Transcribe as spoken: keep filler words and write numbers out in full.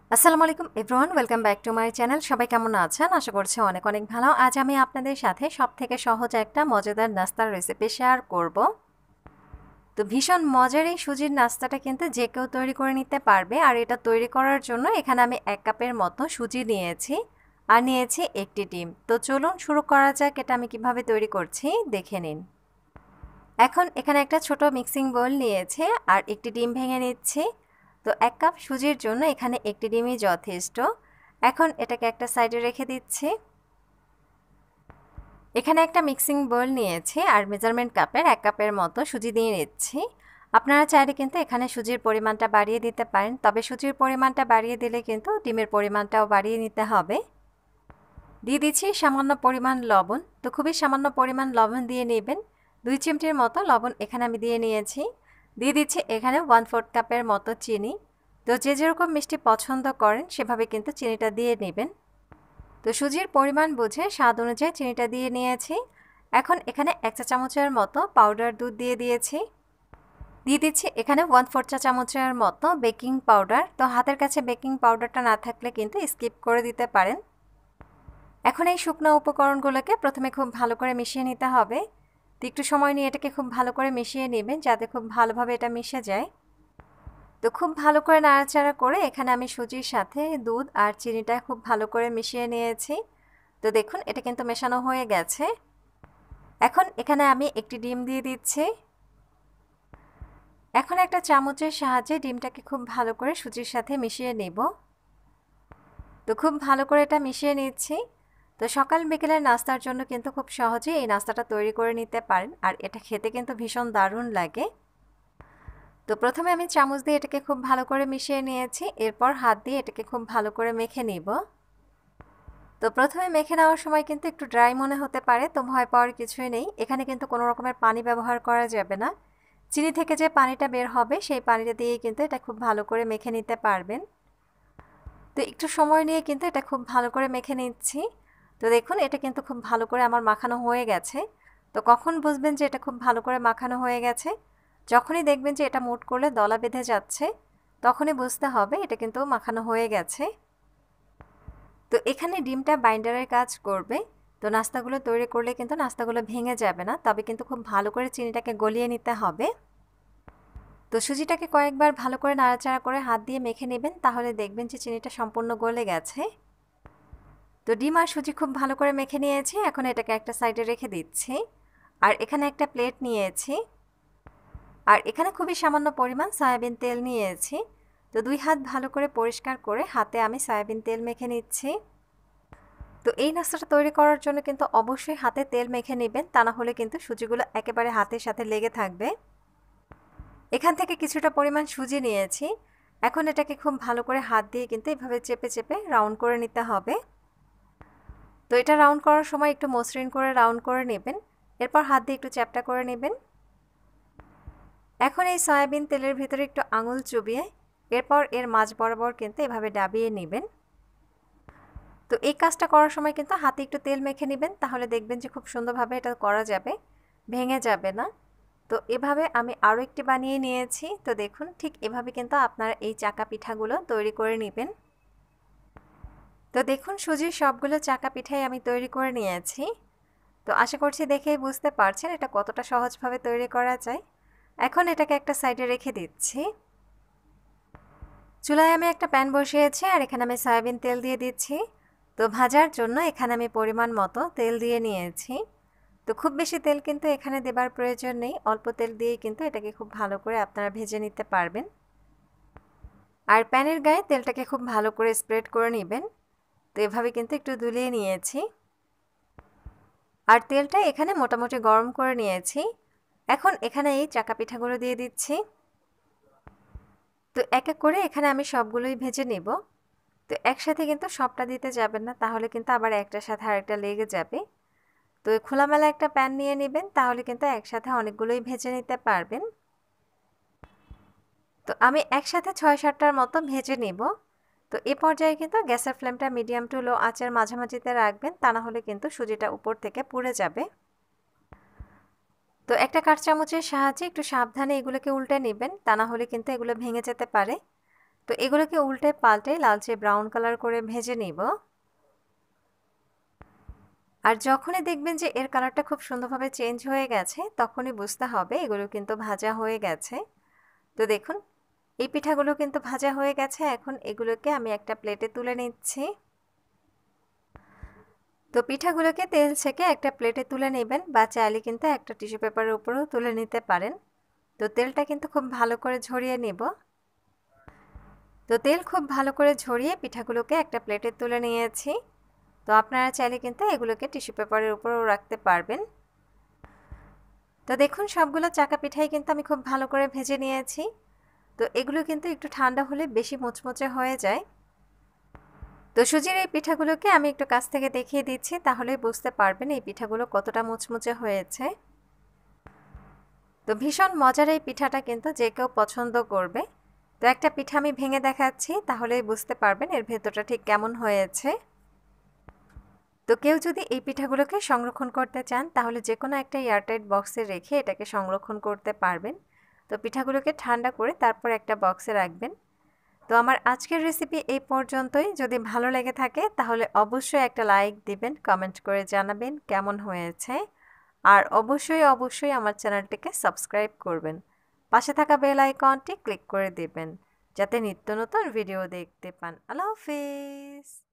আসসালামু আলাইকুম everyone, welcome back to my channel. সবাই কেমন আছেন? আশা করছি অনেক অনেক ভালো। আজ আমি আপনাদের সাথে সবথেকে সহজ একটা মজাদার নাস্তার রেসিপি শেয়ার করব। তো ভীষণ মজার এই সুজির নাস্তাটা কিন্তু যে কেউ তৈরি করে নিতে পারবে। আর এটা তৈরি করার জন্য এখানে আমি এক কাপের মতো সুজি নিয়েছি আর নিয়েছি একটি ডিম। তো চলুন শুরু করা যাক, এটা আমি কিভাবে তৈরি করছি দেখে নিন। এখন এখানে একটা ছোট মিক্সিং বোল নিয়েছি আর একটি ডিম ভেঙে নিচ্ছি। তো এক কাপ সুজির জন্য এখানে একটি ডিমই যথেষ্ট। এখন এটাকে একটা সাইডে রেখে দিচ্ছি। এখানে একটা মিক্সিং বোল নিয়েছি আর মেজারমেন্ট কাপের এক কাপের মতো সুজি দিয়ে নিচ্ছি। আপনারা চাইলে কিন্তু এখানে সুজির পরিমাণটা বাড়িয়ে দিতে পারেন, তবে সুজির পরিমাণটা বাড়িয়ে দিলে কিন্তু ডিমের পরিমাণটাও বাড়িয়ে নিতে হবে। দিয়ে দিচ্ছি সামান্য পরিমাণ লবণ। তো খুবই সামান্য পরিমাণ লবণ দিয়ে নেবেন। দুই চিমটির মতো লবণ এখানে আমি দিয়ে নিয়েছি। দিয়ে দিচ্ছি এখানে ওয়ান ফোর্থ কাপের মতো চিনি। তো যে যেরকম মিষ্টি পছন্দ করেন সেভাবে কিন্তু চিনিটা দিয়ে নেবেন। তো সুজির পরিমাণ বুঝে স্বাদ অনুযায়ী চিনিটা দিয়ে নিয়েছি। এখন এখানে এক চা চামচের মতো পাউডার দুধ দিয়ে দিয়েছি। দিয়ে দিচ্ছি এখানে ওয়ান ফোর চা চামচের মতো বেকিং পাউডার। তো হাতের কাছে বেকিং পাউডারটা না থাকলে কিন্তু স্কিপ করে দিতে পারেন। এখন এই শুকনো উপকরণগুলোকে প্রথমে খুব ভালো করে মিশিয়ে নিতে হবে। তো একটু সময় নিয়ে এটাকে খুব ভালো করে মিশিয়ে নেবেন যাতে খুব ভালোভাবে এটা মিশে যায়। তো খুব ভালো করে নাড়াচাড়া করে এখানে আমি সুজির সাথে দুধ আর চিনিটা খুব ভালো করে মিশিয়ে নিয়েছি। তো দেখুন এটা কিন্তু মেশানো হয়ে গেছে। এখন এখানে আমি একটি ডিম দিয়ে দিচ্ছি। এখন একটা চামচের সাহায্যে ডিমটাকে খুব ভালো করে সুজির সাথে মিশিয়ে নেব। তো খুব ভালো করে এটা মিশিয়ে নিচ্ছি। তো সকাল বিকেলের নাস্তার জন্য কিন্তু খুব সহজেই এই নাস্তাটা তৈরি করে নিতে পারেন আর এটা খেতে কিন্তু ভীষণ দারুণ লাগে। তো প্রথমে আমি চামচ দিয়ে এটাকে খুব ভালো করে মিশিয়ে নিয়েছি, এরপর হাত দিয়ে এটাকে খুব ভালো করে মেখে নিব। তো প্রথমে মেখে নেওয়ার সময় কিন্তু একটু ড্রাই মনে হতে পারে, তো ভয় পাওয়ার কিছুই নেই। এখানে কিন্তু কোনো রকমের পানি ব্যবহার করা যাবে না। চিনি থেকে যে পানিটা বের হবে সেই পানিটা দিয়েই কিন্তু এটা খুব ভালো করে মেখে নিতে পারবেন। তো একটু সময় নিয়ে কিন্তু এটা খুব ভালো করে মেখে নিচ্ছি। তো দেখুন এটা কিন্তু খুব ভালো করে আমার মাখানো হয়ে গেছে। তো কখন বুঝবেন যে এটা খুব ভালো করে মাখানো হয়ে গেছে? যখনই দেখবেন যে এটা মুঠ করলে দলা বেঁধে যাচ্ছে, তখনই বুঝতে হবে এটা কিন্তু মাখানো হয়ে গেছে। তো এখানে ডিমটা বাইন্ডারের কাজ করবে। তো নাস্তাগুলো তৈরি করলে কিন্তু নাস্তাগুলো ভেঙে যাবে না, তবে কিন্তু খুব ভালো করে চিনিটাকে গলিয়ে নিতে হবে। তো সুজিটাকে কয়েকবার ভালো করে নাড়াচাড়া করে হাত দিয়ে মেখে নেবেন, তাহলে দেখবেন যে চিনিটা সম্পূর্ণ গলে গেছে। তো ডিম আর সুজি খুব ভালো করে মেখে নিয়েছি। এখন এটাকে একটা সাইডে রেখে দিচ্ছি। আর এখানে একটা প্লেট নিয়েছি আর এখানে খুবই সামান্য পরিমাণ সয়াবিন তেল নিয়েছি। তো দুই হাত ভালো করে পরিষ্কার করে হাতে আমি সয়াবিন তেল মেখে নিচ্ছি। তো এই নাস্তাটা তৈরি করার জন্য কিন্তু অবশ্যই হাতে তেল মেখে নেবেন, তা না হলে কিন্তু সুজিগুলো একেবারে হাতের সাথে লেগে থাকবে। এখান থেকে কিছুটা পরিমাণ সুজি নিয়েছি। এখন এটাকে খুব ভালো করে হাত দিয়ে কিন্তু এভাবে চেপে চেপে রাউন্ড করে নিতে হবে। তো এটা রাউন্ড করার সময় একটু মসৃণ করে রাউন্ড করে নেবেন, এরপর হাত দিয়ে একটু চ্যাপটা করে নেবেন। এখন এই সয়াবিন তেলের ভিতরে একটু আঙুল চুবিয়ে এরপর এর মাঝ বরাবর কিন্তু এভাবে ডাবিয়ে নেবেন। তো এই কাজটা করার সময় কিন্তু হাতে একটু তেল মেখে নেবেন, তাহলে দেখবেন যে খুব সুন্দরভাবে এটা করা যাবে, ভেঙে যাবে না। তো এভাবে আমি আরও একটি বানিয়ে নিয়েছি। তো দেখুন ঠিক এভাবে কিন্তু আপনারা এই চাকা পিঠাগুলো তৈরি করে নেবেন। তো দেখুন সুজির সবগুলো চাকা পিঠাই আমি তৈরি করে নিয়েছি। তো আশা করছি দেখেই বুঝতে পারছেন এটা কতটা সহজভাবে তৈরি করা যায়। এখন এটাকে একটা সাইডে রেখে দিচ্ছি। চুলায় আমি একটা প্যান বসিয়েছি আর এখানে আমি সয়াবিন তেল দিয়ে দিচ্ছি। তো ভাজার জন্য এখানে আমি পরিমাণ মতো তেল দিয়ে নিয়েছি। তো খুব বেশি তেল কিন্তু এখানে দেবার প্রয়োজন নেই, অল্প তেল দিয়েই কিন্তু এটাকে খুব ভালো করে আপনারা ভেজে নিতে পারবেন। আর প্যানের গায়ে তেলটাকে খুব ভালো করে স্প্রেড করে নেবেন। তো এভাবে কিন্তু একটু দুলিয়ে নিয়েছি আর তেলটা এখানে মোটামুটি গরম করে নিয়েছি। এখন এখানে এই চাকা পিঠাগুলো দিয়ে দিচ্ছি। তো এক এক করে এখানে আমি সবগুলোই ভেজে নেব। তো একসাথে কিন্তু সবটা দিতে যাবেন না, তাহলে কিন্তু আবার একটার সাথে আরেকটা লেগে যাবে। তো খোলামেলা একটা প্যান নিয়ে নেবেন, তাহলে কিন্তু একসাথে অনেকগুলোই ভেজে নিতে পারবেন। তো আমি একসাথে ছয় সাতটার মতো ভেজে নেব। তো এ পর্যায়ে কিন্তু গ্যাসের ফ্লেমটা মিডিয়াম টু লো আঁচের মাঝামাঝিতে রাখবেন, তা না হলে কিন্তু সুজিটা উপর থেকে পুড়ে যাবে। তো একটা কাঁচ চামচের সাহায্যে একটু সাবধানে এগুলোকে উল্টে নেবেন, তা না হলে কিন্তু এগুলো ভেঙে যেতে পারে। তো এগুলোকে উল্টে পাল্টে লালচে ব্রাউন কালার করে ভেজে নিব। আর যখনই দেখবেন যে এর কালারটা খুব সুন্দরভাবে চেঞ্জ হয়ে গেছে তখনই বুঝতে হবে এগুলো কিন্তু ভাজা হয়ে গেছে। তো দেখুন এই পিঠাগুলো কিন্তু ভাজা হয়ে গেছে। এখন এগুলোকে আমি একটা প্লেটে তুলে নিচ্ছি। তো পিঠাগুলোকে তেল ছেঁকে একটা প্লেটে তুলে নেবেন বা চাইলে কিন্তু একটা টিস্যু পেপারের উপরেও তুলে নিতে পারেন। তো তেলটা কিন্তু খুব ভালো করে ঝরিয়ে নেব। তো তেল খুব ভালো করে ঝরিয়ে পিঠাগুলোকে একটা প্লেটে তুলে নিয়েছি। তো আপনারা চাইলে কিন্তু এগুলোকে টিস্যু পেপারের উপরেও রাখতে পারবেন। তো দেখুন সবগুলো চাকা পিঠাই কিন্তু আমি খুব ভালো করে ভেজে নিয়েছি। তো এগুলো কিন্তু একটু ঠান্ডা হলে বেশি মুচমুচে হয়ে যায়। তো সুজির এই পিঠাগুলোকে আমি একটু কাছ থেকে দেখিয়ে দিচ্ছি, তাহলে বুঝতে পারবেন এই পিঠাগুলো কতটা মুচমুচে হয়েছে। তো ভীষণ মজার এই পিঠাটা কিন্তু যে কেউ পছন্দ করবে। তো একটা পিঠা আমি ভেঙে দেখাচ্ছি, তাহলেই বুঝতে পারবেন এর ভেতরটা ঠিক কেমন হয়েছে। তো কেউ যদি এই পিঠাগুলোকে সংরক্ষণ করতে চান তাহলে যে কোনো একটা এয়ারটাইট বক্সে রেখে এটাকে সংরক্ষণ করতে পারবেন। তো পিঠাগুলোকে ঠান্ডা করে তারপর একটা বক্সে রাখবেন। তো আমার আজকের রেসিপি এই পর্যন্তই। যদি ভালো লেগে থাকে তাহলে অবশ্যই একটা লাইক দিবেন, কমেন্ট করে জানাবেন কেমন হয়েছে। আর অবশ্যই অবশ্যই আমার চ্যানেলটিকে সাবস্ক্রাইব করবেন। পাশে থাকা বেল আইকনটি ক্লিক করে দিবেন যাতে নিত্য নতুন ভিডিও দেখতে পান। আল্লাহ হাফেজ।